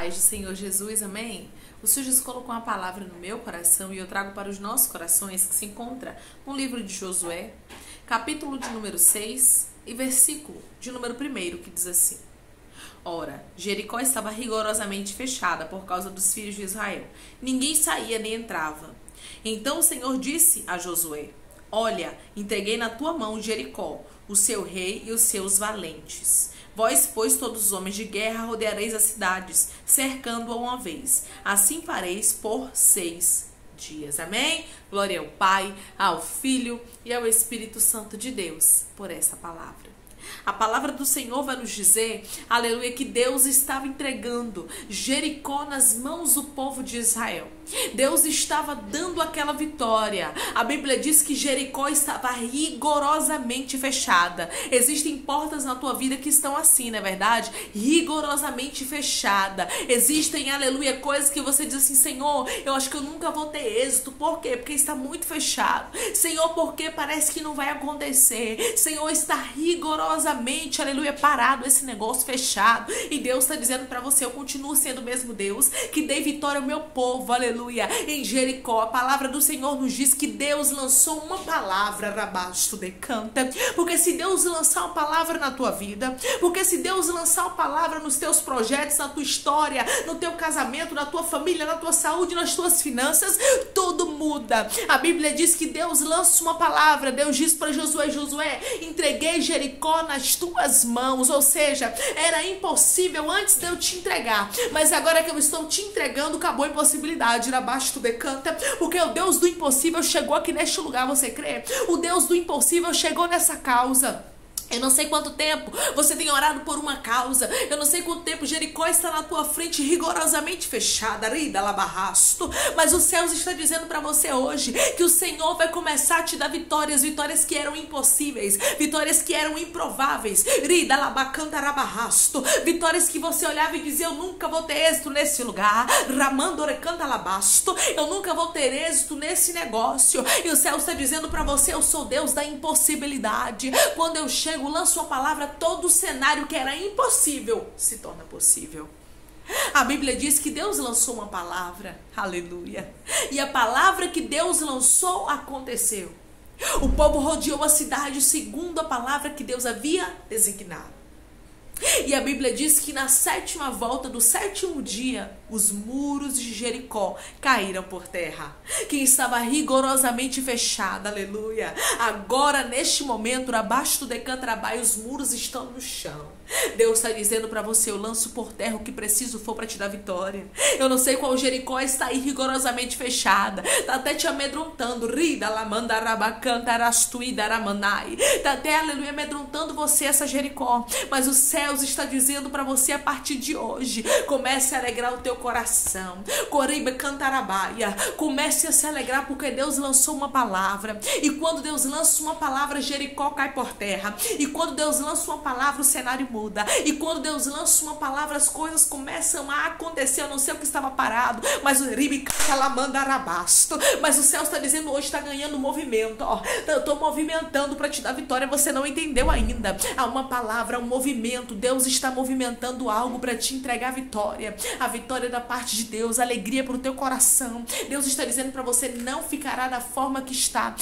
paz do Senhor Jesus, amém? O Senhor Jesus colocou uma palavra no meu coração e eu trago para os nossos corações, que se encontra no livro de Josué, capítulo de número 6 e versículo de número 1, que diz assim: Ora, Jericó estava rigorosamente fechada por causa dos filhos de Israel. Ninguém saía nem entrava. Então o Senhor disse a Josué: Olha, entreguei na tua mão Jericó, o seu rei e os seus valentes. Vós, pois, todos os homens de guerra, rodeareis as cidades, cercando-a uma vez. Assim fareis por 6 dias. Amém? Glória ao Pai, ao Filho e ao Espírito Santo de Deus por essa palavra. A palavra do Senhor vai nos dizer, aleluia, que Deus estava entregando Jericó nas mãos do povo de Israel. Deus estava dando aquela vitória. A Bíblia diz que Jericó estava rigorosamente fechada. Existem portas na tua vida que estão assim, não é verdade? Rigorosamente fechada. Existem, aleluia, coisas que você diz assim: Senhor, eu acho que eu nunca vou ter êxito. Por quê? Porque está muito fechado. Senhor, porque parece que não vai acontecer. Senhor, está rigorosamente, aleluia, parado esse negócio fechado. E Deus está dizendo para você: eu continuo sendo o mesmo Deus que dei vitória ao meu povo, aleluia, em Jericó. A palavra do Senhor nos diz que Deus lançou uma palavra, rabasto decanta. Porque se Deus lançar uma palavra na tua vida, porque se Deus lançar uma palavra nos teus projetos, na tua história, no teu casamento, na tua família, na tua saúde, nas tuas finanças, tudo muda. A Bíblia diz que Deus lança uma palavra. Deus diz para Josué: Josué, entreguei Jericó nas tuas mãos. Ou seja, era impossível antes de eu te entregar, mas agora que eu estou te entregando, acabou a impossibilidade. Abaixo tu decanta, porque o Deus do impossível chegou aqui neste lugar, você crê? O Deus do impossível chegou nessa causa. Eu não sei quanto tempo você tem orado por uma causa. Eu não sei quanto tempo Jericó está na tua frente rigorosamente fechada. Mas o céu está dizendo para você hoje que o Senhor vai começar a te dar vitórias. Vitórias que eram impossíveis. Vitórias que eram improváveis. Vitórias que você olhava e dizia: eu nunca vou ter êxito nesse lugar. Eu nunca vou ter êxito nesse negócio. E o céu está dizendo para você: eu sou Deus da impossibilidade. Quando eu chego, lanço a palavra, todo o cenário que era impossível se torna possível. A Bíblia diz que Deus lançou uma palavra, aleluia, e a palavra que Deus lançou aconteceu. O povo rodeou a cidade segundo a palavra que Deus havia designado. E a Bíblia diz que na 7ª volta do 7º dia, os muros de Jericó caíram por terra. Quem estava rigorosamente fechado, aleluia, agora neste momento, abaixo do decantrabai, os muros estão no chão. Deus está dizendo para você: eu lanço por terra o que preciso for para te dar vitória. Eu não sei qual Jericó está aí rigorosamente fechada, está até te amedrontando, está até, aleluia, amedrontando você essa Jericó. Mas os céus está dizendo para você: a partir de hoje, comece a alegrar o teu coração. Comece a se alegrar, porque Deus lançou uma palavra. E quando Deus lança uma palavra, Jericó cai por terra. E quando Deus lança uma palavra, o cenário muda. E quando Deus lança uma palavra, as coisas começam a acontecer. Eu não sei o que estava parado, mas o céu está dizendo hoje: está ganhando movimento. Ó, eu estou movimentando para te dar vitória. Você não entendeu ainda. Há uma palavra, um movimento. Deus está movimentando algo para te entregar a vitória. A vitória da parte de Deus, a alegria para o teu coração. Deus está dizendo para você: não ficará da forma que está.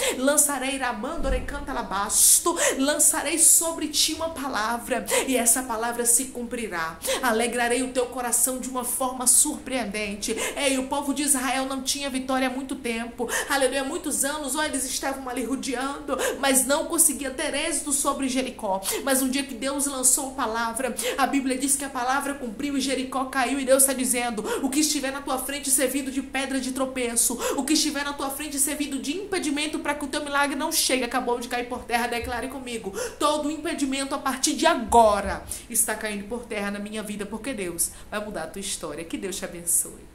Lançarei sobre ti uma palavra, e essa palavra se cumprirá. Alegrarei o teu coração de uma forma surpreendente. Ei, o povo de Israel não tinha vitória há muito tempo, aleluia, muitos anos, ou eles estavam ali rodeando, mas não conseguia ter êxito sobre Jericó. Mas um dia que Deus lançou a palavra, a Bíblia diz que a palavra cumpriu e Jericó caiu. E Deus está dizendo: o que estiver na tua frente servindo de pedra de tropeço, o que estiver na tua frente servindo de impedimento para que o teu milagre não chegue, acabou de cair por terra. Declare comigo: todo impedimento a partir de agora está caindo por terra na minha vida, porque Deus vai mudar a tua história. Que Deus te abençoe.